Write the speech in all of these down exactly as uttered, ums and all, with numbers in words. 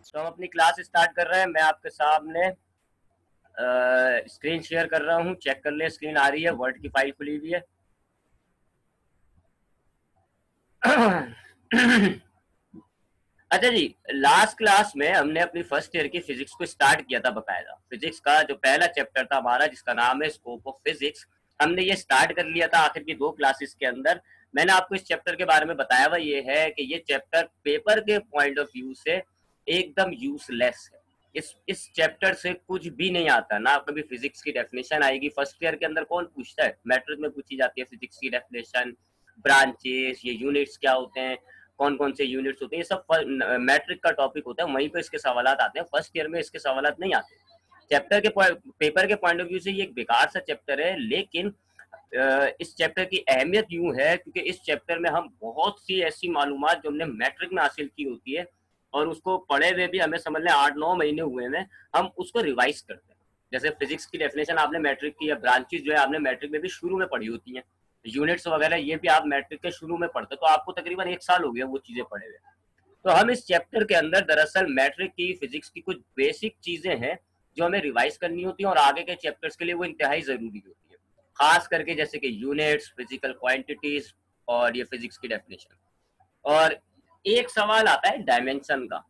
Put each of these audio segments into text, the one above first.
तो हम अपनी क्लास स्टार्ट कर रहे हैं। मैं आपके सामने स्क्रीन शेयर कर रहा हूँ, चेक कर ले स्क्रीन आ रही है, वर्ड की फाइल खुली हुई है। अच्छा जी, लास्ट क्लास में हमने अपनी फर्स्ट ईयर की फिजिक्स को स्टार्ट किया था। बकायदा फिजिक्स का जो पहला चैप्टर था हमारा, जिसका नाम है स्कोप ऑफ फिजिक्स, हमने ये स्टार्ट कर लिया था आखिर की दो क्लासेस के अंदर। मैंने आपको इस चैप्टर के बारे में बताया हुआ ये है कि ये चैप्टर पेपर के पॉइंट ऑफ व्यू से एकदम यूजलेस है। इस इस चैप्टर से कुछ भी नहीं आता ना। कभी फिजिक्स की डेफिनेशन आएगी फर्स्ट ईयर के अंदर, कौन पूछता है? मैट्रिक में पूछी जाती है फिजिक्स की डेफिनेशन, ब्रांचेस, ये यूनिट्स क्या होते हैं, कौन कौन से यूनिट्स होते हैं, ये सब मैट्रिक का टॉपिक होता है, वहीं पर इसके सवाल आते हैं। फर्स्ट ईयर में इसके सवाल नहीं आते। चैप्टर के पेपर के पॉइंट ऑफ व्यू से ये एक बेकार सा चैप्टर है, लेकिन इस चैप्टर की अहमियत यूं है क्योंकि इस चैप्टर में हम बहुत सी ऐसी मालूमात जो हमने मैट्रिक में हासिल की होती है और उसको पढ़े हुए भी हमें समझ लें आठ नौ महीने हुए हैं, हम उसको रिवाइज करते हैं। जैसे फिजिक्स की डेफिनेशन आपने मैट्रिक की, या ब्रांचेस जो है आपने मैट्रिक में भी शुरू में पढ़ी होती हैं, यूनिट्स वगैरह ये भी आप मैट्रिक के शुरू में पढ़ते, तो आपको तकरीबन एक साल हो गया वो चीजें पढ़े हुए। तो हम इस चैप्टर के अंदर दरअसल मैट्रिक की फिजिक्स की कुछ बेसिक चीजें हैं जो हमें रिवाइज करनी होती है और आगे के चैप्टर्स के लिए वो इंतहाई जरूरी होती है, खास करके जैसे कि यूनिट्स, फिजिकल क्वांटिटीज और ये फिजिक्स की डेफिनेशन। और एक सवाल आता है डायमेंशन का,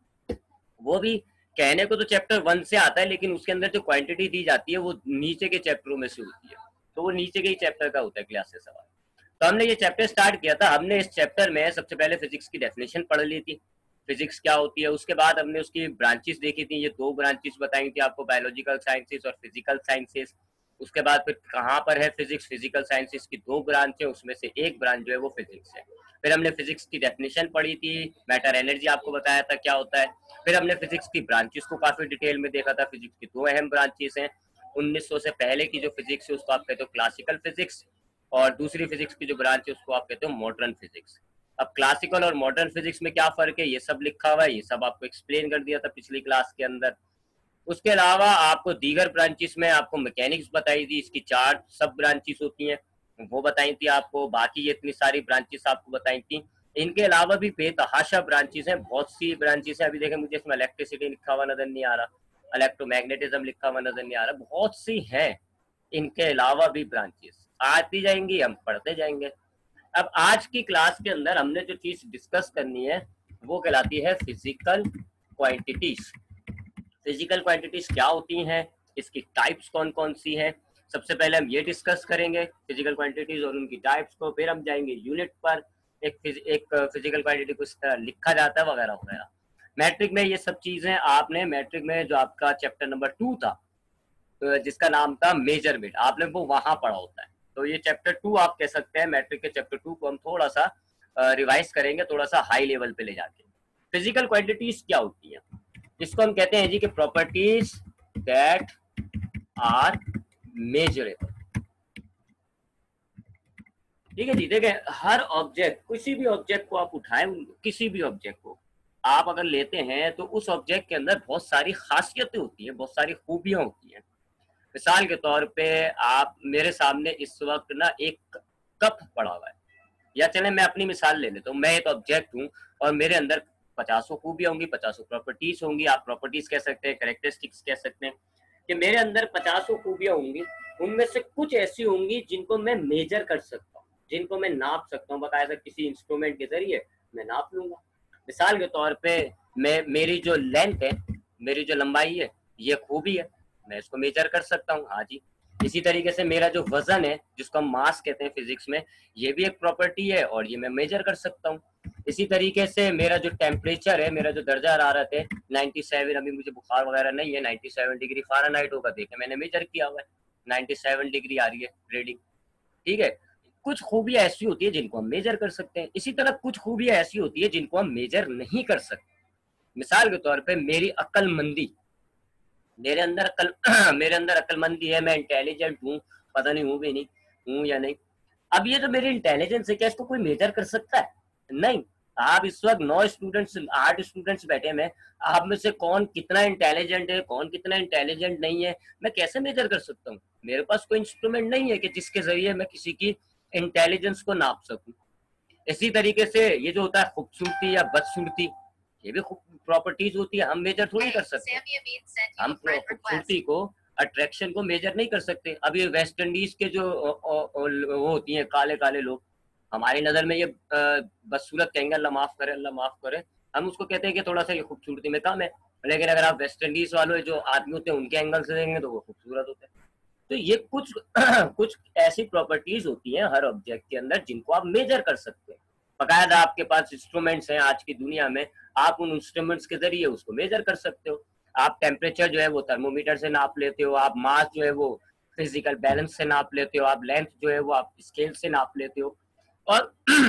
वो भी कहने को तो चैप्टर वन से आता है, लेकिन उसके अंदर जो क्वांटिटी दी जाती है वो नीचे के चैप्टरों में से होती है, तो वो नीचे के ही चैप्टर का होता है क्लास से सवाल। तो हमने ये चैप्टर स्टार्ट किया था। हमने इस चैप्टर में सबसे पहले फिजिक्स की डेफिनेशन पढ़ ली थी, फिजिक्स क्या होती है। उसके बाद हमने उसकी ब्रांचेस देखी थी, ये दो ब्रांचेस बताई थी आपको, बायोलॉजिकल साइंसेस और फिजिकल साइंसेस। उसके बाद फिर कहाँ पर है फिजिक्स, फिजिकल साइंसेस की दो ब्रांच है, उसमें से एक ब्रांच जो है वो फिजिक्स है। फिर हमने फिजिक्स की डेफिनेशन पढ़ी थी, मैटर एनर्जी आपको बताया था क्या होता है। फिर हमने फिजिक्स की ब्रांचेस को काफी डिटेल में देखा था। फिजिक्स की दो अहम ब्रांचेस हैं। उन्नीस सौ से पहले की जो फिजिक्स है उसको आप कहते हो क्लासिकल फिजिक्स, और दूसरी फिजिक्स की जो ब्रांच है उसको आप कहते हो मॉडर्न फिजिक्स। अब क्लासिकल और मॉडर्न फिजिक्स में क्या फर्क है ये सब लिखा हुआ है, ये सब आपको एक्सप्लेन कर दिया था पिछली क्लास के अंदर। उसके अलावा आपको दीगर ब्रांचेस में आपको मैकेनिक्स बताई थी, इसकी चार सब ब्रांचेस होती हैं वो बताई थी आपको। बाकी ये इतनी सारी ब्रांचेस आपको बताई थी। इनके अलावा भी बेतहाशा ब्रांचेस हैं, बहुत सी ब्रांचेस हैं। अभी देखें मुझे इसमें इलेक्ट्रिसिटी लिखा हुआ नजर नहीं आ रहा, इलेक्ट्रोमैग्नेटिज्म लिखा हुआ नजर नहीं आ रहा, बहुत सी हैं इनके अलावा भी ब्रांचेस आती जाएंगी, हम पढ़ते जाएंगे। अब आज की क्लास के अंदर हमने जो चीज डिस्कस करनी है वो कहलाती है फिजिकल क्वांटिटीज। फिजिकल क्वांटिटीज क्या होती हैं, इसकी टाइप्स कौन कौन सी हैं, सबसे पहले हम ये डिस्कस करेंगे फिजिकल क्वांटिटीज और उनकी टाइप्स को। फिर हम जाएंगे यूनिट पर, एक फिज, एक फिजिकल क्वांटिटी को इस तरह लिखा जाता है वगैरह वगैरह। मैट्रिक में ये सब चीजें आपने, मैट्रिक में जो आपका चैप्टर नंबर टू था जिसका नाम था मेजरमेंट, आपने वो वहां पढ़ा होता है। तो ये चैप्टर टू आप कह सकते हैं, मैट्रिक के चैप्टर टू को हम थोड़ा सा रिवाइज करेंगे, थोड़ा सा हाई लेवल पे ले जाके। फिजिकल क्वांटिटीज क्या होती है, इसको हम कहते हैं जी कि प्रॉपर्टीज दैट आर मेजरेबल। ठीक है जी, देखें हर ऑब्जेक्ट, किसी भी ऑब्जेक्ट को आप उठाएं, किसी भी ऑब्जेक्ट को आप अगर लेते हैं तो उस ऑब्जेक्ट के अंदर बहुत सारी खासियतें होती हैं, बहुत सारी खूबियां होती हैं। मिसाल के तौर पे आप मेरे सामने इस वक्त ना एक कप पड़ा हुआ है, या चले मैं अपनी मिसाल ले लेता हूँ, मैं एक ऑब्जेक्ट हूँ और मेरे अंदर पचासों खूबियां होंगी, पचासों प्रॉपर्टीज होंगी। आप प्रॉपर्टीज कह सकते हैं, कैरेक्टरिस्टिक्स कह सकते हैं कि मेरे अंदर पचासों खूबियां होंगी। उनमें से कुछ ऐसी होंगी जिनको मैं मेजर कर सकता हूँ, जिनको मैं नाप सकता हूँ, बाकायदा किसी इंस्ट्रूमेंट के जरिए मैं नाप लूंगा। मिसाल के तौर पे मैं, मेरी जो लेंथ है, मेरी जो लंबाई है, ये खूबी है, मैं इसको मेजर कर सकता हूँ। हाँ जी। इसी तरीके से मेरा जो वजन है, जिसको हम मास कहते हैं फिजिक्स में, ये भी एक प्रॉपर्टी है और ये मैं मेजर कर सकता हूँ। इसी तरीके से मेरा जो टेम्परेचर है, मेरा जो दर्जा हरारत है सत्तानवे, अभी मुझे बुखार वगैरह नहीं है, सत्तानवे डिग्री फ़ारेनहाइट होगा, देखे मैंने मेजर किया हुआ है, सत्तानवे डिग्री आ रही है रीडिंग। ठीक है, कुछ खूबियां ऐसी होती है जिनको हम मेजर कर सकते हैं। इसी तरह कुछ खूबियां ऐसी होती है जिनको हम मेजर नहीं कर सकते। मिसाल के तौर पे मेरी अक्लमंदी, मेरे अंदर अकल मेरे अंदर अक्लमंदी है, मैं इंटेलिजेंट हूँ, पता नहीं हूँ भी नहीं, हूँ या नहीं। अब ये जो मेरी इंटेलिजेंस है, क्या इसको कोई मेजर कर सकता है? नहीं। आप इस वक्त नौ स्टूडेंट्स, आठ स्टूडेंट्स बैठे हैं, आप में से कौन कितना इंटेलिजेंट है, कौन कितना इंटेलिजेंट नहीं है, मैं कैसे मेजर कर सकता हूँ? मेरे पास कोई इंस्ट्रूमेंट नहीं है कि जिसके जरिए मैं किसी की इंटेलिजेंस को नाप सकूं। इसी तरीके से ये जो होता है खूबसूरती या बदसूरती, ये भी प्रॉपर्टीज होती है, हम मेजर थोड़ी कर सकते, हम खूबसूरती को, अट्रैक्शन को मेजर नहीं कर सकते। अब ये वेस्ट इंडीज के जो वो होती हैं काले काले लोग, हमारी नजर में ये बदसूरत कहेंगे, अल्लाह माफ करे, अल्लाह माफ करे, हम उसको कहते हैं कि थोड़ा सा ये खूबसूरती में कम है, लेकिन अगर आप वेस्ट इंडीज वालों जो आदमी होते हैं उनके एंगल से देंगे तो वो खूबसूरत होते हैं। तो ये कुछ कुछ ऐसी प्रॉपर्टीज होती हैं हर ऑब्जेक्ट के अंदर जिनको आप मेजर कर सकते हैं। बाकायदा आपके पास इंस्ट्रूमेंट्स हैं आज की दुनिया में, आप उन इंस्ट्रूमेंट्स के जरिए उसको मेजर कर सकते हो। आप टेम्परेचर जो है वो थर्मोमीटर से नाप लेते हो, आप मास जो है वो फिजिकल बैलेंस से नाप लेते हो, आप लेंथ जो है वो आप स्केल से नाप लेते हो। और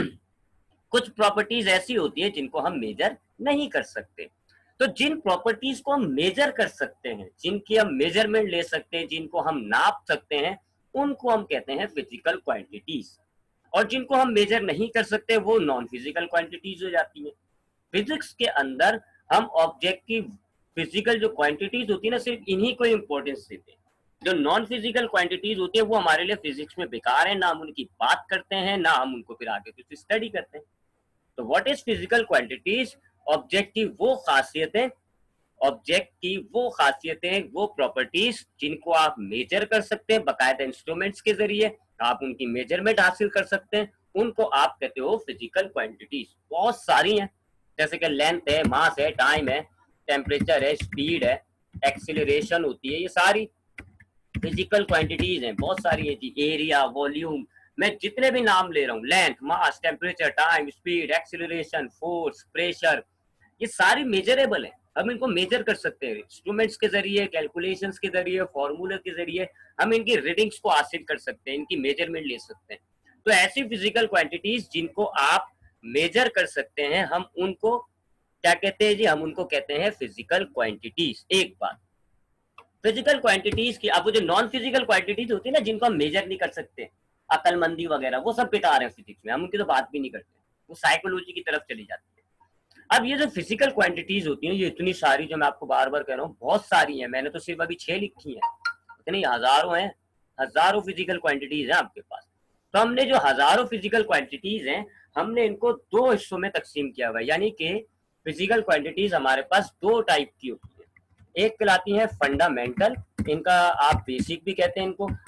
कुछ प्रॉपर्टीज ऐसी होती है जिनको हम मेजर नहीं कर सकते। तो जिन प्रॉपर्टीज को हम मेजर कर सकते हैं, जिनकी हम मेजरमेंट ले सकते हैं, जिनको हम नाप सकते हैं, उनको हम कहते हैं फिजिकल क्वांटिटीज। और जिनको हम मेजर नहीं कर सकते वो नॉन फिजिकल क्वांटिटीज हो जाती हैं। फिजिक्स के अंदर हम ऑब्जेक्ट की फिजिकल जो क्वांटिटीज होती है ना, सिर्फ इन्हीं को इंपॉर्टेंस देते हैं। जो नॉन फिजिकल क्वांटिटीज होती है वो हमारे लिए फिजिक्स में बेकार है, ना हम उनकी बात करते हैं, ना हम उनको फिर आगे कुछ स्टडी करते हैं। तो what is physical quantities? Object की वो खासियतें, ऑब्जेक्ट की वो खासियतें, वो प्रॉपर्टीज जिनको आप मेजर कर सकते हैं बाकायदा इंस्ट्रूमेंट्स के जरिए, आप उनकी मेजरमेंट हासिल कर सकते हैं, उनको आप कहते हो फिजिकल क्वांटिटीज। बहुत सारी हैं, जैसे कि लेंथ है, मास है, टाइम है, टेम्परेचर है, स्पीड है, एक्सीलरेशन होती है, ये सारी फिजिकल क्वांटिटीज हैं। बहुत सारी है जी, एरिया, वॉल्यूम, मैं जितने भी नाम ले रहा हूँ, length, mass, temperature, time, speed, acceleration, force, pressure, ये सारी मेजरेबल है। हम इनको मेजर कर सकते हैं इंस्ट्रूमेंट्स के जरिए, कैलकुलेशंस के जरिए, फॉर्मूले के जरिए हम इनकी रीडिंग्स को हासिल कर सकते हैं, इनकी मेजरमेंट ले सकते हैं। तो ऐसी फिजिकल क्वांटिटीज जिनको आप मेजर कर सकते हैं, हम उनको क्या कहते हैं जी? हम उनको कहते हैं फिजिकल क्वांटिटीज। एक बात फिजिकल क्वांटिटीज की, अब वो जो नॉन फिजिकल क्वांटिटीज होती है ना जिनको हम मेजर नहीं कर सकते, अकलमंदी वगैरह, वो सब बेकार है फिजिक्स में, हम उनकी तो बात भी नहीं करते, वो साइकोलॉजी की तरफ चली जाती है। अब ये जो फिजिकल क्वांटिटीज होती हैं, ये इतनी सारी, जो मैं आपको बार बार कह रहा हूँ, बहुत सारी हैं, मैंने तो सिर्फ अभी छह लिखी हैं, इतनी हजारों हैं, हजारों फिजिकल क्वांटिटीज हैं आपके पास। तो हमने जो हजारों फिजिकल क्वांटिटीज हैं, हमने इनको दो हिस्सों में तकसीम किया हुआ है, यानी कि फिजिकल क्वांटिटीज हमारे पास दो टाइप की होती है। एक कहलाती है फंडामेंटल, इनका आप बेसिक भी कहते हैं इनको,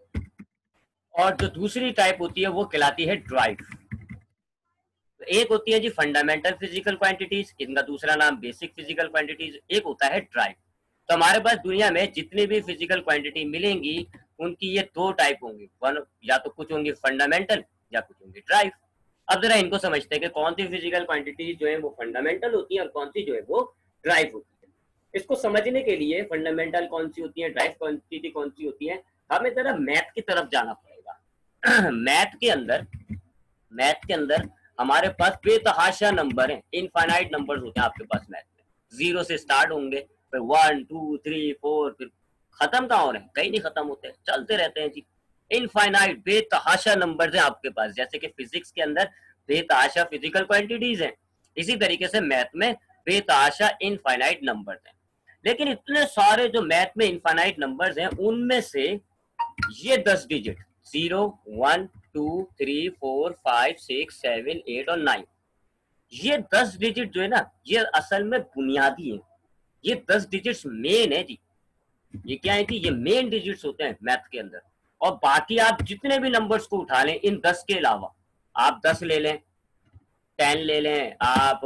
और जो दूसरी टाइप होती है वो कहलाती है ड्राइव। तो एक होती है जी फंडामेंटल फिजिकल क्वांटिटीज, इनका दूसरा नाम बेसिक फिजिकल क्वांटिटीज, एक होता है ड्राइव। तो हमारे पास दुनिया में जितनी भी फिजिकल क्वांटिटी मिलेंगी उनकी ये दो टाइप होंगी, वन या तो कुछ होंगी फंडामेंटल या कुछ होंगी ड्राइव। अब जरा इनको समझते हैं कि कौन सी फिजिकल क्वांटिटी जो है वो फंडामेंटल होती है और कौन सी जो है वो ड्राइव होती है। इसको समझने के लिए फंडामेंटल कौन सी होती है, ड्राइव क्वांटिटी कौन सी होती है, हमें जरा मैथ की तरफ जाना पड़ेगा। मैथ के अंदर मैथ के अंदर हमारे पास बेतहाशा नंबर है, इनफाइनाइट नंबर्स होते हैं आपके पास मैथ में, जीरो से स्टार्ट होंगे, फिर वन टू थ्री फोर, फिर खत्म कहाँ हो रहे हैं, कहीं नहीं खत्म होते, चलते रहते हैं जी। इनफाइनाइट बेतहाशा नंबर्स हैं आपके पास, जैसे कि फिजिक्स के अंदर बेतहाशा फिजिकल क्वांटिटीज हैं, इसी तरीके से मैथ में बेतहाशा इनफाइनाइट नंबर्स हैं। लेकिन इतने सारे जो मैथ में इनफाइनाइट नंबर्स हैं, उनमें से ये दस digit, zero, one, two, three, four, five, six, seven, eight और नाइन, ये दस डिजिट जो है ना, ये असल में बुनियादी है, ये दस डिजिट्स मेन है जी। ये क्या है कि ये मेन डिजिट्स होते हैं मैथ के अंदर। और बाकी आप जितने भी नंबर्स को उठा लें, इन दस के अलावा आप दस ले लें, टेन ले लें, आप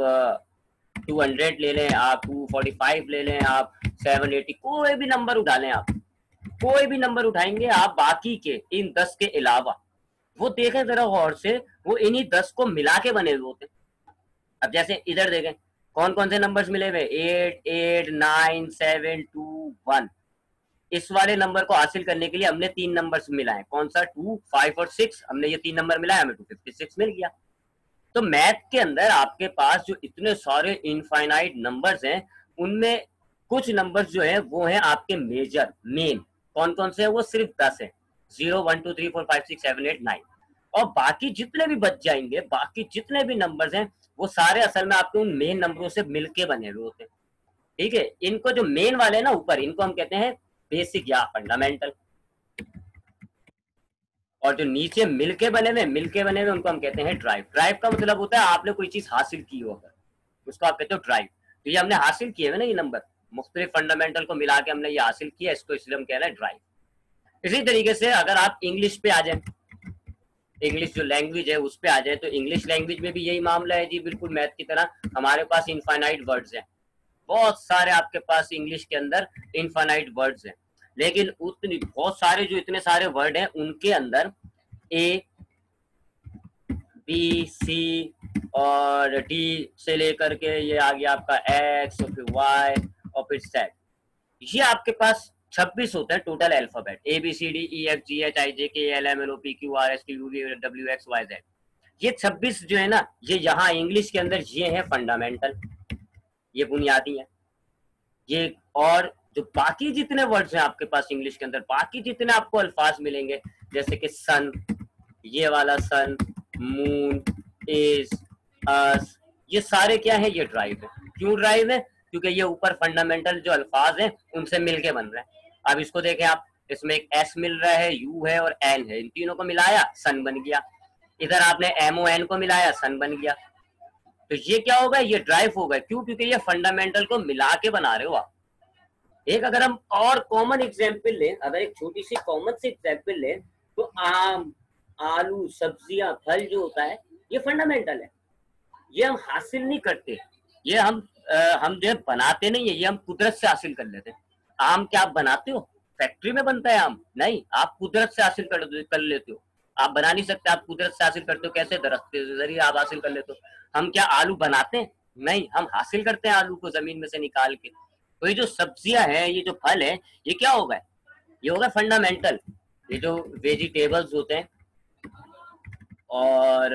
टू हंड्रेड ले लें, आप टू फोर्टी फाइव ले लें, आप सेवन एटी, कोई भी नंबर उठा लें, आप कोई भी नंबर उठाएंगे आप, बाकी के इन दस के अलावा, वो देखें जरा गौर से, वो इन्हीं दस को मिला के बने हुए होते हैं। अब जैसे इधर देखें कौन कौन से नंबर्स मिले हुए, eight, eight, nine, seven, two, one. इस वाले नंबर को हासिल करने के लिए हमने तीन नंबर्स मिलाए, कौन सा, टू, फाइव और सिक्स, हमने ये तीन नंबर मिलाए, हमें टू फिफ्टी सिक्स मिल गया। तो मैथ के अंदर आपके पास जो इतने सारे इनफाइनाइट नंबर्स हैं, उनमें कुछ नंबर्स जो है वो हैं आपके मेजर, मेन। कौन कौन से हैं वो? सिर्फ दस है, zero, one, two, three, four, five, six, seven, eight, nine. और बाकी जितने भी बच जाएंगे, बाकी जितने भी नंबर्स हैं, वो सारे असल में आपके उन मेन नंबरों से मिलके बने हुए होते हैं। ठीक है, इनको जो मेन वाले ना ऊपर, इनको हम कहते हैं बेसिक या फंडामेंटल, और जो नीचे मिलके बने हुए मिलके बने हुए उनको हम कहते हैं ड्राइव। ड्राइव का मतलब होता है आपने कोई चीज हासिल की हो, अगर उसको आप कहते हो ड्राइव। तो ये हमने हासिल किए है ना, ये नंबर मुख्तलिफ फंडामेंटल को मिला के हमने ये हासिल किया, इसको इसलिए हम कह रहे हैं ड्राइव। इसी तरीके से अगर आप इंग्लिश पे आ जाए, इंग्लिश जो लैंग्वेज है उस पे आ जाए, तो इंग्लिश लैंग्वेज में भी यही मामला है जी, बिल्कुल मैथ की तरह। हमारे पास इनफाइनाइट वर्ड्स हैं, बहुत सारे आपके पास इंग्लिश के अंदर इनफाइनाइट वर्ड्स हैं, लेकिन उतनी बहुत सारे जो इतने सारे वर्ड हैं उनके अंदर ए बी सी और डी से लेकर के ये आ गया आपका एक्स और फिर वाई और फिर जेड, ये आपके पास छब्बीस होते हैं total alphabet, A B C D E F G H I J K L M N O P Q R S T U V W X Y Z. ये छब्बीस जो है ना, ये यहाँ इंग्लिश के अंदर ये है फंडामेंटल, ये बुनियादी है ये। और जो बाकी जितने वर्ड्स हैं आपके पास इंग्लिश के अंदर, बाकी जितने आपको अल्फाज मिलेंगे, जैसे कि सन, ये वाला सन, मून, इज, अस, ये सारे क्या है, ये ड्राइव है। क्यों ड्राइव है? क्योंकि ये ऊपर फंडामेंटल जो अल्फाज हैं उनसे मिलके बन रहे हैं। अब इसको देखें आप, इसमें एक एस मिल रहा है, यू है और एन है, इन तीनों को मिलाया सन बन गया। इधर आपने एम ओ एन को मिलाया, सन बन गया। तो ये क्या होगा, ये ड्राइव होगा। क्यों? क्योंकि ये फंडामेंटल को मिला के बना रहे हो आप। एक अगर हम और कॉमन एग्जाम्पल लें, अगर एक छोटी सी कॉमन सी एग्जाम्पल लें, तो आम, आलू, सब्जियां, फल जो होता है ये फंडामेंटल है। ये हम हासिल नहीं करते, ये हम आ, हम जो बनाते नहीं है, ये हम कुदरत से हासिल कर लेते हैं। आम क्या आप बनाते हो? फैक्ट्री में बनता है आम? नहीं, आप कुदरत से हासिल कर, कर लेते हो। आप बना नहीं सकते, आप कुदरत से हासिल करते हो। कैसे? दरख्त के जरिए आप हासिल कर लेते हो। हम क्या आलू बनाते हैं? नहीं, हम हासिल करते हैं आलू को जमीन में से निकाल के। तो ये जो सब्जियां हैं, ये जो फल है, ये क्या होगा? ये होगा फंडामेंटल। ये जो वेजिटेबल्स होते हैं और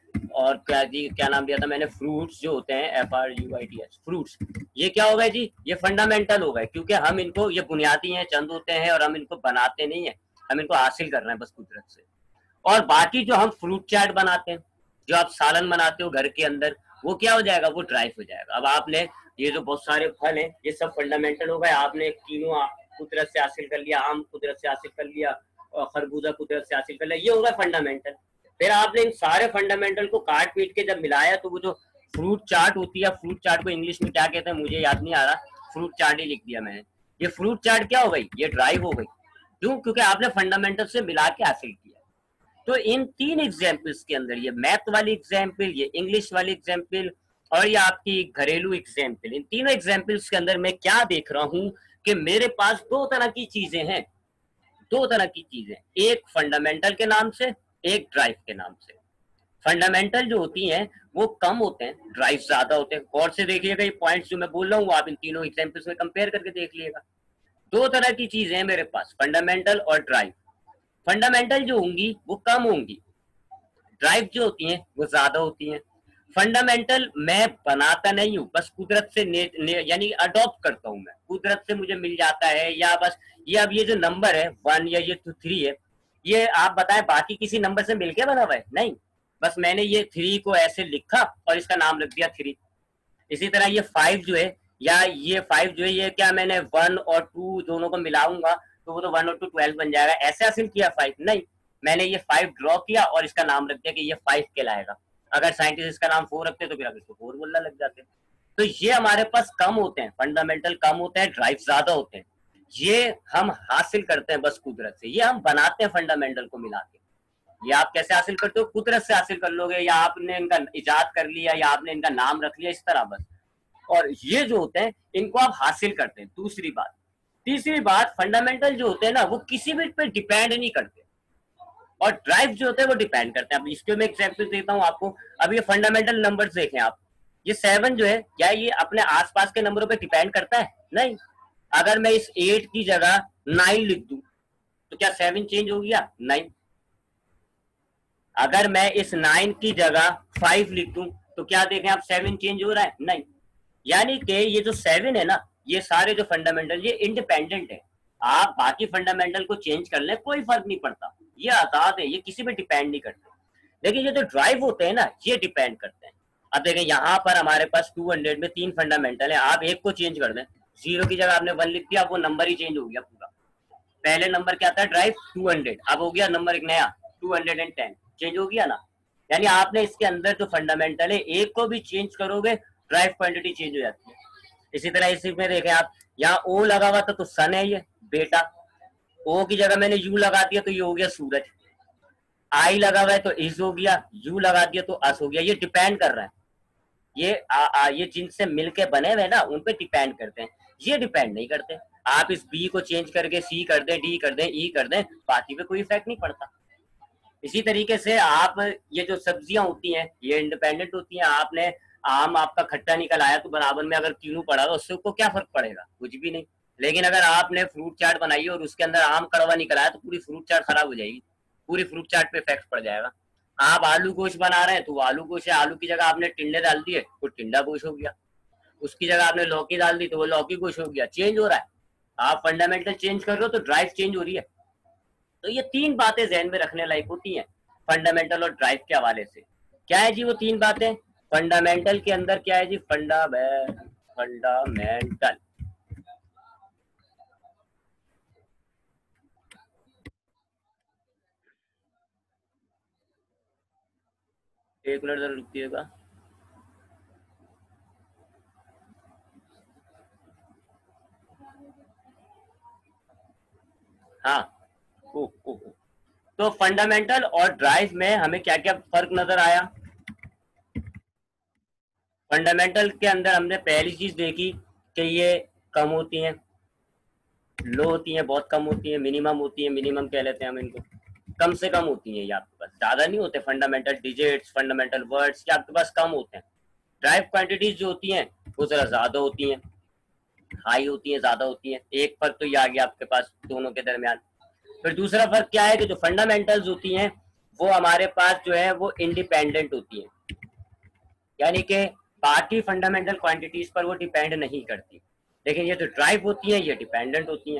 और क्या जी, क्या नाम दिया था मैंने, फ्रूट्स जो होते हैं, F R U I T S, fruits, ये क्या होगा जी? ये फंडामेंटल होगा, क्योंकि हम इनको, ये बुनियादी हैं, चंद होते हैं और हम इनको बनाते नहीं है, हम इनको हासिल कर रहे हैं बस कुदरत से। और बाकी जो हम फ्रूट चाट बनाते हैं, जो आप सालन बनाते हो घर के अंदर, वो क्या हो जाएगा? वो ड्राइव हो जाएगा। अब आपने ये जो बहुत सारे फल हैं, ये सब फंडामेंटल हो गए। आपने तीनों कुदरत से हासिल कर लिया, आम कुदरत से हासिल कर लिया और खरबूजा कुदरत से हासिल कर लिया, ये होगा फंडामेंटल। फिर आपने इन सारे फंडामेंटल को काट पीट के जब मिलाया, तो वो जो फ्रूट चाट होती है, फ्रूट चाट को इंग्लिश में क्या कहते हैं मुझे याद नहीं आ रहा, फ्रूट चाट ही लिख दिया मैंने। ये फ्रूट चाट क्या हो गई? ये ड्राइव हो गई। क्यों? क्योंकि आपने फंडामेंटल से मिला के हासिल किया। तो इन तीन एग्जाम्पल्स के अंदर, ये मैथ वाली एग्जाम्पल, ये इंग्लिश वाली एग्जाम्पल और ये आपकी घरेलू एग्जाम्पल, इन तीनों एग्जाम्पल्स के अंदर मैं क्या देख रहा हूं कि मेरे पास दो तरह की चीजें हैं। दो तरह की चीजें, एक फंडामेंटल के नाम से, एक ड्राइव के नाम से। फंडामेंटल जो होती हैं वो कम होते हैं, ड्राइव ज्यादा होते हैं। गौर से देखिएगा, ये पॉइंट्स जो मैं बोल रहा हूँ आप इन तीनों एग्जाम्पल्स में कंपेयर करके देख लीजिएगा। दो तरह की चीजें हैं मेरे पास, फंडामेंटल और ड्राइव। फंडामेंटल जो होंगी वो कम होंगी, ड्राइव जो होती हैं वो ज्यादा होती हैं। फंडामेंटल मैं बनाता नहीं हूँ, बस कुदरत से ने, ने, यानी अडॉप्ट करता हूँ मैं, कुदरत से मुझे मिल जाता है। या बस ये, अब ये जो नंबर है वन या ये टू थ्री है, ये आप बताएं बाकी किसी नंबर से मिलके बना हुआ है? नहीं, बस मैंने ये थ्री को ऐसे लिखा और इसका नाम रख दिया थ्री। इसी तरह ये फाइव जो है, या ये फाइव जो है, ये क्या मैंने वन और टू दोनों को मिलाऊंगा तो वो तो वन और टू ट्वेल्व बन जाएगा, ऐसे हासिल किया फाइव? नहीं, मैंने ये फाइव ड्रॉ किया और इसका नाम रख दिया कि ये फाइव कहलाएगा। अगर साइंटिस्ट इसका नाम फोर रखते तो फिर अब इसको फोर बोलने लग जाते। तो ये हमारे पास कम होते हैं, फंडामेंटल कम होते हैं, ड्राइव ज्यादा होते हैं। ये हम हासिल करते हैं बस कुदरत से, ये हम बनाते हैं फंडामेंटल को मिला के। ये आप कैसे हासिल करते हो? कुदरत से हासिल कर लोगे, या आपने इनका इजाद कर लिया, या आपने इनका नाम रख लिया, इस तरह बस। और ये जो होते हैं इनको आप हासिल करते हैं। दूसरी बात, तीसरी बात, फंडामेंटल जो होते हैं ना वो किसी भी पे डिपेंड नहीं करते, और ड्राइव जो होते हैं वो डिपेंड करते हैं। अब इसके मैं एग्जांपल देता हूँ आपको। अब ये फंडामेंटल नंबर्स देखें आप, ये सेवन जो है, क्या ये अपने आसपास के नंबरों पे डिपेंड करता है? नहीं। अगर मैं इस एट की जगह नाइन लिख दूं तो क्या सेवन चेंज हो गया? नहीं। अगर मैं इस नाइन की जगह फाइव लिख दूं तो क्या देखें आप, सेवन चेंज हो रहा है? नहीं। यानी कि ये जो सेवन है ना, ये सारे जो फंडामेंटल, ये इंडिपेंडेंट है। आप बाकी फंडामेंटल को चेंज कर लें, कोई फर्क नहीं पड़ता, ये आजाद है, ये किसी पे डिपेंड नहीं करते। लेकिन ये जो ड्राइव होते हैं ना, ये डिपेंड करते हैं। अब देखें यहाँ पर हमारे पास टू हंड्रेड में तीन फंडामेंटल है, आप एक को चेंज कर दें, जीरो की जगह आपने वन लिख दिया, वो नंबर ही चेंज हो गया पूरा। पहले नंबर क्या था? ड्राइव टू हंड्रेड, अब हो गया नंबर एक नया टू हंड्रेड टेन, चेंज हो गया ना। यानी आपने इसके अंदर जो फंडामेंटल है, एक को भी चेंज करोगे ड्राइव क्वांटिटी चेंज हो जाती है। इसी तरह इसी में देखें आप, यहाँ ओ लगा हुआ था तो सन है ये बेटा, ओ की जगह मैंने यू लगा दिया तो ये हो गया सूरज, आई लगा हुआ है तो इस हो गया, यू लगा दिया तो अस हो गया। ये डिपेंड कर रहा है, ये आ, आ, ये जिनसे मिलके बने हुए ना उन पे डिपेंड करते हैं, ये डिपेंड नहीं करते। आप इस बी को चेंज करके सी कर दें, डी कर दें, ई कर दें, बाकी पे कोई इफेक्ट नहीं पड़ता। इसी तरीके से आप ये जो सब्जियां होती हैं ये इंडिपेंडेंट होती हैं। आपने आम आपका खट्टा निकल आया तो बराबर में अगर कीनू पड़ा तो उससे को क्या फर्क पड़ेगा, कुछ भी नहीं। लेकिन अगर आपने फ्रूट चाट बनाई और उसके अंदर आम कड़वा निकल आया तो पूरी फ्रूट चाट खराब हो जाएगी, पूरी फ्रूट चाट पे इफेक्ट पड़ जाएगा। आप आलू गोश्त बना रहे हैं तो आलू गोश्त है, आलू की जगह आपने टिंडे डाल दिए तो टिंडा गोश्त हो गया, उसकी जगह आपने लौकी डाल दी तो वो लौकी गोश्त हो गया। चेंज हो रहा है, आप फंडामेंटल चेंज कर रहे हो तो ड्राइव चेंज हो रही है। तो ये तीन बातें जहन में रखने लायक होती हैं फंडामेंटल और ड्राइव के हवाले से। क्या है जी वो तीन बातें? फंडामेंटल के अंदर क्या है जी? फंडा फंडामेंटल एक मिनट जरा रुकिएगा। हाँ, ओ, ओ, ओ। तो फंडामेंटल और ड्राइव में हमें क्या क्या फर्क नजर आया? फंडामेंटल के अंदर हमने पहली चीज देखी कि ये कम होती हैं, लो होती हैं, बहुत कम होती हैं, मिनिमम होती हैं, मिनिमम कह लेते हैं हम इनको, कम से कम होती हैं। ये आपके पास ज्यादा नहीं होते फंडामेंटल डिजिट्स, फंडामेंटल वर्ड्स, ये आपके पास कम होते हैं। ड्राइव क्वांटिटीज जो होती हैं वो जरा ज्यादा होती हैं, हाई होती हैं, ज्यादा होती हैं। एक फर्क तो ये आ गया आपके पास दोनों के दरमियान। फिर दूसरा फर्क क्या है कि जो फंडामेंटल्स होती हैं वो हमारे पास जो है वो इंडिपेंडेंट होती हैं, यानी कि बाकी फंडामेंटल क्वांटिटीज पर वो डिपेंड नहीं करती। लेकिन ये जो ड्राइव होती हैं ये डिपेंडेंट होती हैं।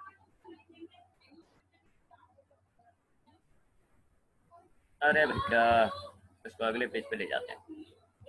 अरे भैया इसको अगले पेज पे ले जाते हैं।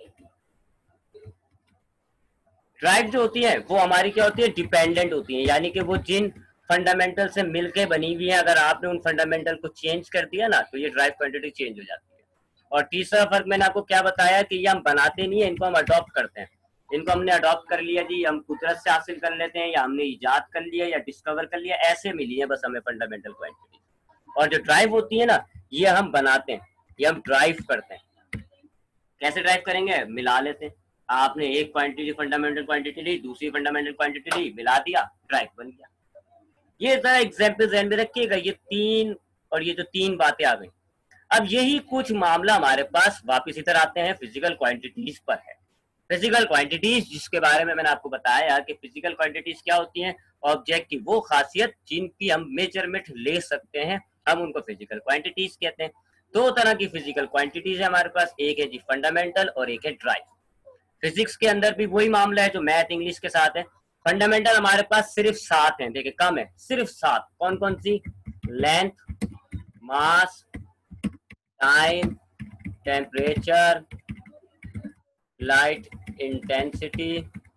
ड्राइव जो होती है वो हमारी क्या होती है? डिपेंडेंट होती है, यानी कि वो जिन फंडामेंटल से मिलके बनी हुई है, अगर आपने उन फंडामेंटल को चेंज कर दिया ना तो ये ड्राइव क्वांटिटी चेंज हो जाती है। और तीसरा फर्क मैंने आपको क्या बताया कि ये हम बनाते नहीं है, इनको हम अडॉप्ट करते हैं। इनको हमने अडॉप्ट कर लिया जी, हम कुदरत से हासिल कर लेते हैं, या हमने इजाद कर लिया या डिस्कवर कर लिया, ऐसे मिली है बस हमें फंडामेंटल क्वांटिटी। और जो ड्राइव होती है ना ये हम बनाते हैं, ये हम ड्राइव करते हैं। कैसे ड्राइव करेंगे? मिला लेते हैं। आपने एक क्वांटिटी फंडामेंटल क्वांटिटी ली, दूसरी फंडामेंटल क्वांटिटी ली, मिला दिया, ड्राइव बन गया। ये जरा एग्जाम्पल ध्यान में रखिएगा, ये तीन और ये जो तीन बातें आ गई। अब यही कुछ मामला हमारे पास वापस इधर आते हैं फिजिकल क्वांटिटीज पर है। फिजिकल क्वांटिटीज जिसके बारे में मैंने आपको बताया कि फिजिकल क्वांटिटीज क्या होती हैं? ऑब्जेक्ट की वो खासियत जिनकी हम मेजरमेंट ले सकते हैं, हम उनको फिजिकल क्वांटिटीज कहते हैं। दो तरह की फिजिकल क्वांटिटीज है हमारे पास, एक है जी फंडामेंटल और एक है ड्राइव। फिजिक्स के अंदर भी वही मामला है जो मैथ इंग्लिश के साथ है। फंडामेंटल हमारे पास सिर्फ सात हैं, देखिए कम है, सिर्फ सात। कौन कौन सी? Length, mass, time, temperature, light intensity,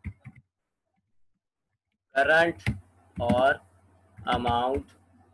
current और अमाउंट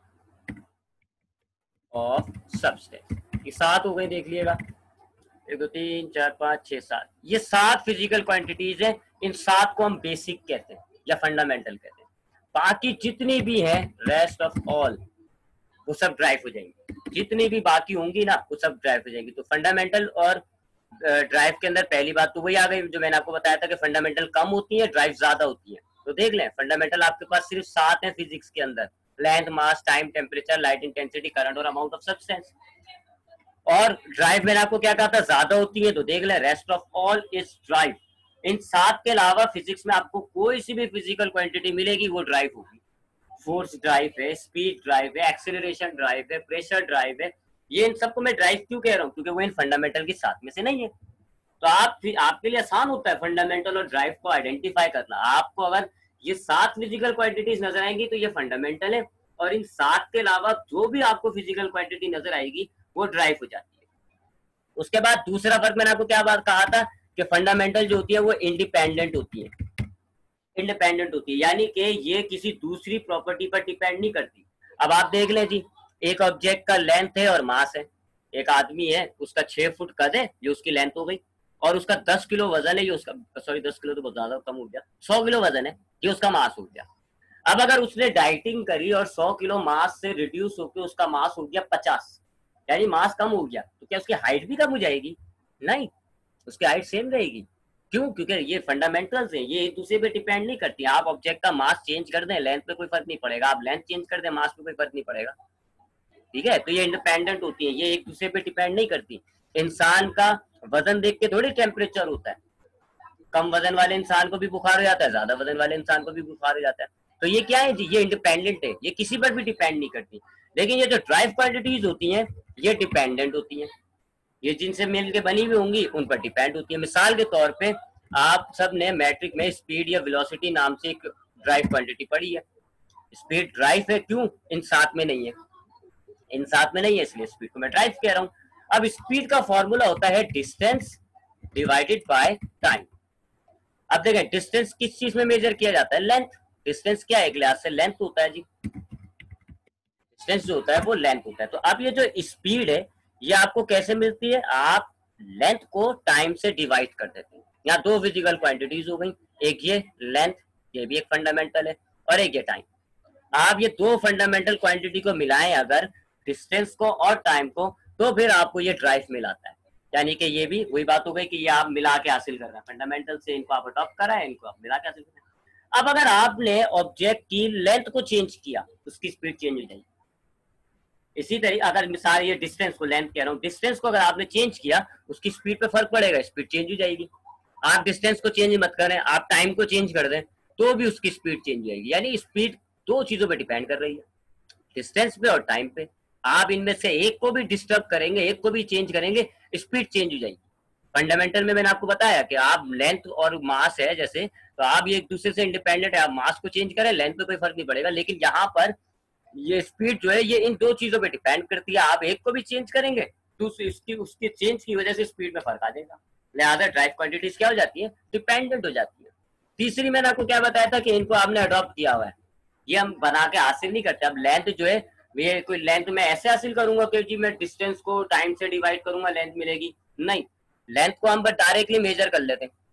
ऑफ सब्सटेंस। ये सात हो गई, देख लिएगा, एक दो तीन चार पाँच छः सात, ये सात फिजिकल क्वांटिटीज हैं। इन सात को हम बेसिक कहते हैं या फंडामेंटल कहते हैं। बाकी जितनी भी है रेस्ट ऑफ ऑल वो सब ड्राइव हो जाएंगी, जितनी भी बाकी होंगी ना वो सब ड्राइव हो जाएंगी। तो फंडामेंटल और ड्राइव के अंदर पहली बात तो वही आ गई जो मैंने आपको बताया था कि फंडामेंटल कम होती है, ड्राइव ज्यादा होती है। तो देख लें, फंडामेंटल आपके पास सिर्फ सात है फिजिक्स के अंदर, length, mass, time, temperature, light intensity, current और अमाउंट ऑफ सब्सटेंस। और ड्राइव मैंने आपको क्या कहा था? ज्यादा होती है। तो देख ले, rest of all is derived. इन सात के अलावा फिजिक्स में आपको कोई सी भी फिजिकल क्वांटिटी मिलेगी वो ड्राइव होगी। फोर्स ड्राइव है, स्पीड ड्राइव है, एक्सेलरेशन ड्राइव है, प्रेशर ड्राइव है। ये इन सबको मैं ड्राइव क्यों कह रहा हूँ? क्योंकि वो इन फंडामेंटल की साथ में से नहीं है। तो आप आपके लिए आसान होता है फंडामेंटल और ड्राइव को आइडेंटिफाई करना। आपको अगर ये सात फिजिकल क्वांटिटीज नजर आएंगी तो ये फंडामेंटल है, और इन सात के अलावा जो भी आपको फिजिकल क्वांटिटी नजर आएगी वो ड्राइव हो जाती है। उसके बाद दूसरा फर्क मैंने आपको क्या बात कहा था कि फंडामेंटल जो होती है वो इंडिपेंडेंट होती है। इंडिपेंडेंट होती है यानी कि ये किसी दूसरी प्रॉपर्टी पर डिपेंड नहीं करती। अब आप देख लें जी, एक ऑब्जेक्ट का लेंथ है और मास है। एक आदमी है, उसका छह फुट कद है, ये उसकी लेंथ हो गई, और उसका दस किलो वजन है, ये उसका सॉरी दस किलो तो बहुत ज्यादा कम हो गया, सौ किलो वजन है, ये उसका मास हो गया। अब अगर उसने डाइटिंग करी और सौ किलो मास से रिड्यूस होकर उसका मास हो गया पचास, यानी मास कम हो गया, तो क्या उसकी हाइट भी कम हो जाएगी? नहीं, उसकी हाइट सेम रहेगी। क्यों? क्योंकि ये फंडामेंटल्स हैं, ये एक दूसरे पे डिपेंड नहीं करती। आप ऑब्जेक्ट का मास चेंज कर दें, लेंथ पे कोई फर्क नहीं पड़ेगा, आप लेंथ चेंज कर दें, मास पे कोई फर्क नहीं पड़ेगा। ठीक है, तो ये इंडिपेंडेंट होती है, ये एक दूसरे पे डिपेंड नहीं करती। इंसान का वजन देख के थोड़ी टेम्परेचर होता है, कम वजन वाले इंसान को भी बुखार हो जाता है, ज्यादा वजन वाले इंसान को भी बुखार हो जाता है। तो ये क्या है जी, ये इंडिपेंडेंट है, ये किसी पर भी डिपेंड नहीं करती। लेकिन ये जो ड्राइव क्वांटिटीज होती हैं, ये डिपेंडेंट होती हैं, ये जिनसे मिल के बनी हुई होंगी उन पर डिपेंड होती है। मिसाल के तौर पे आप सब ने मैट्रिक में स्पीड या वेलोसिटी नाम से एक ड्राइव क्वांटिटी पढ़ी है। स्पीड ड्राइव है, क्यों? इन साथ में नहीं है, इन साथ में नहीं है, इसलिए स्पीड को मैं ड्राइव कह रहा हूं। अब स्पीड का फॉर्मूला होता है डिस्टेंस डिवाइडेड बाय टाइम। अब देखें, डिस्टेंस किस चीज में मेजर किया जाता है? लेंथ। डिस्टेंस क्या है? एक लिहाज से लेंथ होता है जी, डिस्टेंस जो होता है वो लेंथ होता है। तो अब ये जो स्पीड है, ये आपको कैसे मिलती है? आप लेंथ को टाइम से डिवाइड कर देते हैं। यहाँ दो फिजिकल क्वांटिटीज हो गई, एक ये लेंथ, ये भी एक फंडामेंटल है, और एक ये टाइम। आप ये दो फंडामेंटल क्वांटिटी को मिलाएं अगर, डिस्टेंस को और टाइम को, तो फिर आपको ये ड्राइव मिलाता है। यानी कि ये भी वही बात हो गई कि ये आप मिला के हासिल कर रहे हैं, फंडामेंटल से इनको आप अडॉप्ट करा है, इनको आप मिला के हासिल कर रहे हैं। अब अगर आपने ऑब्जेक्ट की लेंथ को चेंज किया, उसकी स्पीड चेंज हो जाएगी। इसी तरीके अगर मिसाल ये डिस्टेंस को लेंथ कह रहा हूँ, डिस्टेंस को अगर आपने चेंज किया, उसकी स्पीड पे फर्क पड़ेगा, स्पीड चेंज हो जाएगी। आप डिस्टेंस को चेंज मत करें, आप टाइम को चेंज कर दें, तो भी उसकी स्पीड चेंज हो जाएगी। यानी स्पीड दो चीजों पे डिपेंड कर रही है, डिस्टेंस पे और टाइम पे। आप इनमें से एक को भी डिस्टर्ब करेंगे, एक को भी चेंज करेंगे, स्पीड चेंज हो जाएगी। फंडामेंटल में मैंने आपको बताया कि आप लेंथ और मास है जैसे, तो आप ये एक दूसरे से इंडिपेंडेंट है, आप मास को चेंज करें, लेंथ पे कोई फर्क नहीं पड़ेगा। लेकिन यहाँ पर ये स्पीड जो है, ये इन दो चीजों पे डिपेंड करती है। आप एक को भी चेंज करेंगे तो इसकी उसके चेंज की वजह से स्पीड में फर्क आ जाएगा। लिहाजा ड्राइव क्वांटिटीज क्या हो जाती है? डिपेंडेंट हो जाती है। तीसरी मैंने आपको क्या बताया था कि इनको आपने अडॉप्ट किया हुआ है, ये हम बना के हासिल नहीं करते। अब लेंथ जो है, ये कोई लेंथ में ऐसे हासिल करूंगा कि जी मैं डिस्टेंस को टाइम से डिवाइड करूंगा लेंथ मिलेगी, नहीं। लेंथ को हम बस डायरेक्टली मेजर कर लेते हैं,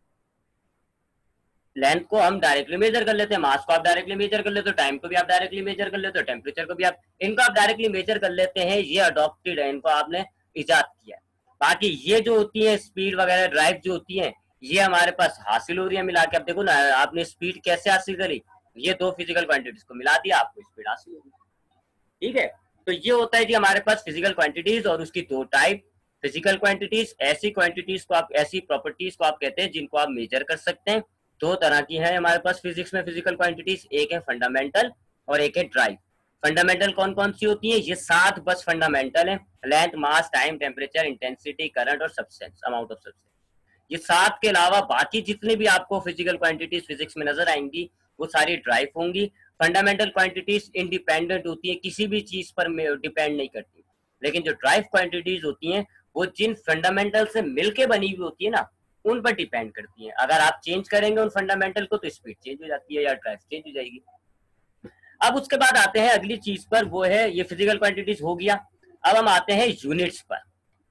लेंथ को हम डायरेक्टली मेजर कर लेते हैं, मास को आप डायरेक्टली मेजर कर लेते हो, टाइम को भी आप डायरेक्टली मेजर कर लेते हो, टेम्परेचर को भी आप, इनको आप डायरेक्टली मेजर कर लेते हैं। ये अडॉप्टेड है, इनको आपने इजाद किया है। बाकी ये जो होती है स्पीड वगैरह ड्राइव जो होती है, ये हमारे पास हासिल हो रही है मिला के। अब देखो ना, आपने स्पीड कैसे हासिल करी, ये दो फिजिकल क्वांटिटीज को मिला दिया, आपको स्पीड हासिल होगी। ठीक है, तो ये होता है जी हमारे पास फिजिकल क्वांटिटीज और उसकी दो टाइप। फिजिकल क्वांटिटीज ऐसी क्वांटिटीज को आप, ऐसी प्रॉपर्टीज को आप कहते हैं जिनको आप मेजर कर सकते हैं। दो तरह की है हमारे पास फिजिक्स में फिजिकल क्वांटिटीज, एक है फंडामेंटल और एक है ड्राइव। फंडामेंटल कौन कौन सी होती है? ये सात बस फंडामेंटल है, length, mass, time, temperature, intensity, current और सब्सटेंस, अमाउंट ऑफ सब्सटेंस। ये सात के अलावा बाकी जितने भी आपको फिजिकल क्वांटिटीज फिजिक्स में नजर आएंगी, वो सारी ड्राइव होंगी। फंडामेंटल क्वांटिटीज इंडिपेंडेंट होती है, किसी भी चीज पर डिपेंड नहीं करती। लेकिन जो ड्राइव क्वांटिटीज होती हैं, वो जिन फंडामेंटल से मिलके बनी हुई होती है ना, उन पर डिपेंड करती है। अगर आप चेंज करेंगे उन फंडामेंटल को, तो स्पीड चेंज हो जाती है या ड्राइव चेंज हो जाएगी। अब उसके बाद आते हैं अगली चीज पर, वो है, ये फिजिकल क्वांटिटीज हो गया। अब हम आते हैं यूनिट्स पर,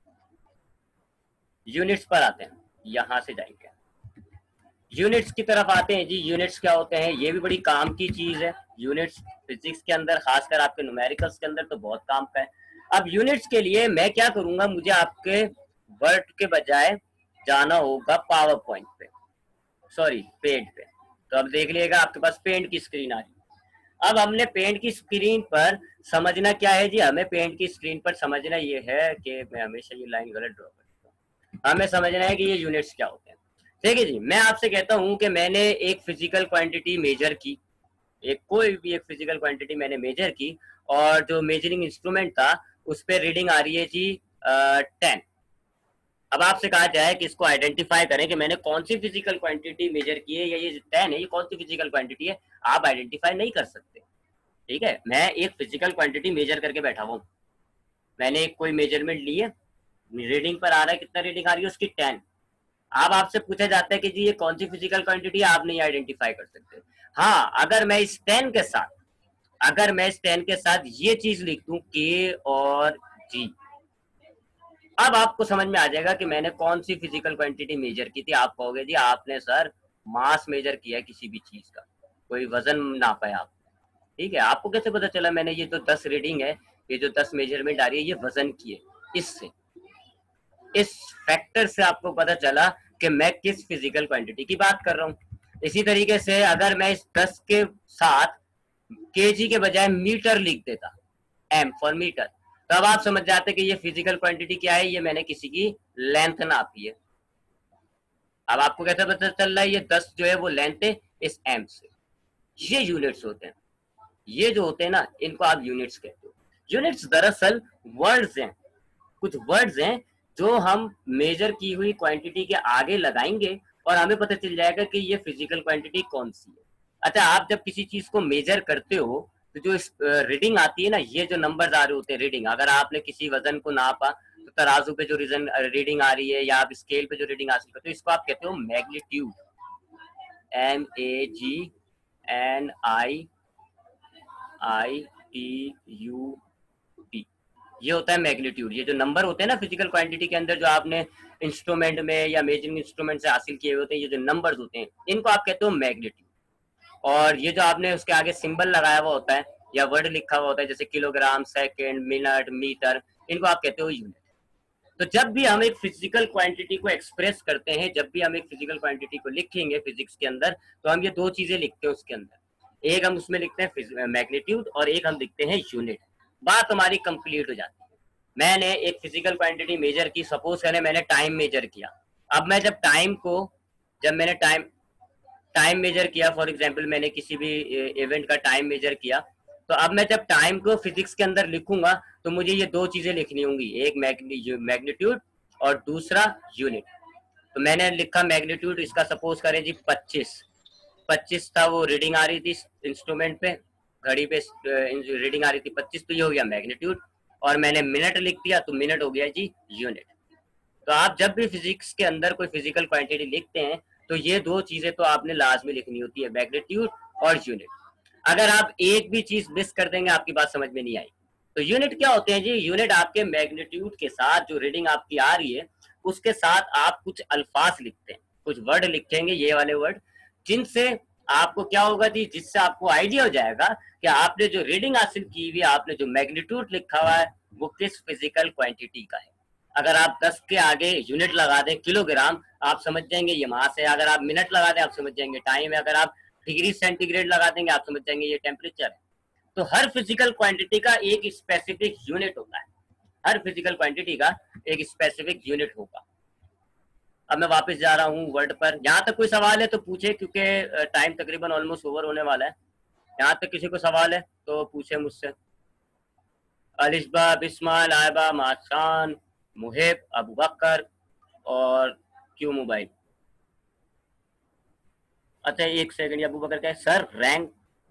यूनिट्स पर आते हैं, यहां से जाएंगे यूनिट्स की तरफ आते हैं जी। यूनिट्स क्या होते हैं? ये भी बड़ी काम की चीज है। यूनिट्स फिजिक्स के अंदर, खासकर आपके न्यूमेरिकल्स के अंदर तो बहुत काम का है। अब यूनिट्स के लिए मैं क्या करूंगा, मुझे आपके वर्ड के बजाय जाना होगा पावर पॉइंट पे, सॉरी पेंट पे। तो अब देख लीजिएगा, आपके पास पेंट की स्क्रीन आ रही है। अब हमने पेंट की स्क्रीन पर समझना क्या है जी, हमें पेंट की स्क्रीन पर समझना ये है कि मैं हमेशा ये लाइन गलत ड्रॉ करता हूँ। हमें समझना है कि ये यूनिट्स क्या होते हैं। ठीक है जी, मैं आपसे कहता हूं कि मैंने एक फिजिकल क्वांटिटी मेजर की, एक कोई भी एक फिजिकल क्वांटिटी मैंने मेजर की, और जो मेजरिंग इंस्ट्रूमेंट था उस पर रीडिंग आ रही है जी टेन। अब आपसे कहा जाए कि इसको आइडेंटिफाई करें कि मैंने कौन सी फिजिकल क्वांटिटी मेजर की है, या ये टेन है ये कौन सी फिजिकल क्वांटिटी है, आप आइडेंटिफाई नहीं कर सकते। ठीक है, मैं एक फिजिकल क्वांटिटी मेजर करके बैठा हुआ हूँ, मैंने एक कोई मेजरमेंट ली है, रीडिंग पर आ रहा है, कितना रीडिंग आ रही है उसकी? टेन। अब आपसे पूछा जाता है कि जी ये कौन सी फिजिकल क्वांटिटी है, आप नहीं आइडेंटिफाई कर सकते। हाँ, अगर मैं इस टेन के साथ अगर मैं इस टेन के साथ ये चीज लिख दूं, के और जी, अब आपको समझ में आ जाएगा कि मैंने कौन सी फिजिकल क्वांटिटी मेजर की थी। आप कहोगे जी आपने सर मास मेजर किया किसी भी चीज का, कोई वजन नापा है आप, ठीक है, आपको कैसे पता चला मैंने ये जो दस रीडिंग है, ये जो दस मेजरमेंट आ रही है, ये वजन की है? इससे, इस फैक्टर से आपको पता चला कि मैं किस फिजिकल क्वांटिटी की बात कर रहा हूँ। इसी तरीके से अगर मैं इस दस के साथ केजी के बजाय मीटर लिख देता, एम फॉर मीटर, तब आप समझ जाते कि ये फिजिकल क्वांटिटी क्या है, ये मैंने किसी की लेंथ नापी है। अब आपको कैसे पता चल रहा है ये दस जो है वो लेंथ है इस एम से। ये यूनिट्स होते हैं, ये जो होते हैं ना इनको आप यूनिट्स कहते हो। यूनिट्स दरअसल वर्ड्स हैं, कुछ वर्ड्स हैं जो हम मेजर की हुई क्वांटिटी के आगे लगाएंगे और हमें पता चल जाएगा कि ये फिजिकल क्वांटिटी कौन सी है। अच्छा, आप जब किसी चीज को मेजर करते हो तो जो रीडिंग आती है ना, ये जो नंबर्स आ रहे होते हैं रीडिंग, अगर आपने किसी वजन को नापा तो तराजू पे जो रीजन रीडिंग आ रही है या आप स्केल पे जो रीडिंग हासिल करते हो, इसको आप कहते हो magnitude. M A G N I I T U T, ये होता है मैग्नीट्यूड। ये जो नंबर होते हैं ना फिजिकल क्वांटिटी के अंदर, जो आपने इंस्ट्रूमेंट में या मेजरिंग इंस्ट्रूमेंट से हासिल किए होते हैं, ये जो नंबर्स होते हैं इनको आप कहते हो मैग्नीट्यूड। और ये जो आपने उसके आगे सिंबल लगाया हुआ होता है या वर्ड लिखा हुआ होता है, जैसे किलोग्राम, सेकंड, मिनट, मीटर, इनको आप कहते हो यूनिट। तो जब भी हम एक फिजिकल क्वांटिटी को एक्सप्रेस करते हैं, जब भी हम एक फिजिकल क्वांटिटी को लिखेंगे फिजिक्स के अंदर, तो हम ये दो चीजें लिखते हैं उसके अंदर। एक हम उसमें लिखते हैं मैग्नीट्यूड और एक हम लिखते हैं यूनिट। बात हमारी कंप्लीट हो जाती है। मैंने एक फिजिकल क्वांटिटी मेजर की, सपोज करें मैंने टाइम मेजर किया। अब मैं जब टाइम को, जब मैंने टाइम टाइम मेजर किया, फॉर एग्जांपल मैंने किसी भी इवेंट का टाइम मेजर किया, तो अब मैं जब टाइम को फिजिक्स के अंदर लिखूंगा तो मुझे ये दो चीजें लिखनी होंगी, एक मैग्नीट्यूड और दूसरा यूनिट। तो मैंने लिखा मैग्नीट्यूड, इसका सपोज करें जी पच्चीस, पच्चीस था वो रीडिंग आ रही थी इंस्ट्रूमेंट पे, घड़ी पे रीडिंग आ रही थी पच्चीस, तो ये हो गया मैग्नीट्यूड। और मैंने मिनट लिख दिया तो मिनट हो गया जी यूनिट। तो आप जब भी फिजिक्स के अंदर कोई फिजिकल क्वांटिटी लिखते हैं तो ये दो चीजें तो आपने लाजमी लिखनी होती है, मैग्नीट्यूड और यूनिट। अगर आप एक भी चीज मिस कर देंगे आपकी बात समझ में नहीं आई। तो यूनिट क्या होते हैं जी? यूनिट आपके मैग्नीट्यूड के साथ जो रीडिंग आपकी आ रही है उसके साथ आप कुछ अल्फाज लिखते हैं, कुछ वर्ड लिखेंगे, ये वाले वर्ड, जिनसे आपको क्या होगा जी, जिससे आपको आइडिया हो जाएगा कि आपने जो रीडिंग हासिल की हुई, आपने जो मैग्नीट्यूड लिखा हुआ है वो किस फिजिकल क्वांटिटी का है। अगर आप दस के आगे यूनिट लगा दें किलोग्राम, आप समझ जाएंगे ये मास है। अगर आप मिनट लगा दें आप समझ जाएंगे टाइम है। अगर आप डिग्री सेंटीग्रेड लगा देंगे आप समझ जाएंगे ये टेम्परेचर है। तो हर फिजिकल क्वांटिटी का एक स्पेसिफिक यूनिट होता है, हर फिजिकल क्वांटिटी का एक स्पेसिफिक यूनिट होगा। अब मैं वापस जा रहा हूँ वर्ड पर। यहाँ तक कोई सवाल है तो पूछे, क्योंकि टाइम तकरीबन ऑलमोस्ट ओवर होने वाला है। यहाँ तक किसी को सवाल है तो पूछे मुझसे। अलिशबा, बिस्मा, लाइबा, माशान, मुहिब, अबू बकर और क्यू मोबाइल। अच्छा एक सेकंड, अबू बकर क्या है सर? रैंक,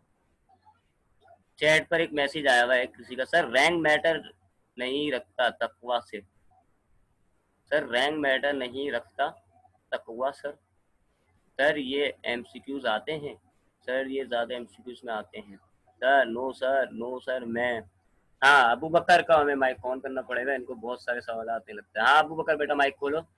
चैट पर एक मैसेज आया हुआ है किसी का, सर रैंक मैटर नहीं रखता तकवा से। सर रैंक मैटर नहीं रखता तकवा सर? सर ये एमसीक्यूज आते हैं सर, ये ज़्यादा एमसीक्यूज में आते हैं sir. No sir, no sir. मैं, हाँ अबू बकर का हमें माइक ऑन करना पड़ेगा, इनको बहुत सारे सवाल आते लगते हैं। हाँ अबू बकर बेटा माइक खोलो।